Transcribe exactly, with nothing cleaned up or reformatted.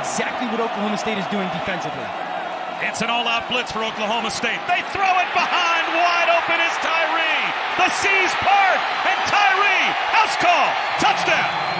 exactly what Oklahoma State is doing defensively. It's an all-out blitz for Oklahoma State. They throw it behind. Wide open is Tyree. The seas part, and Tyree, house call, touchdown.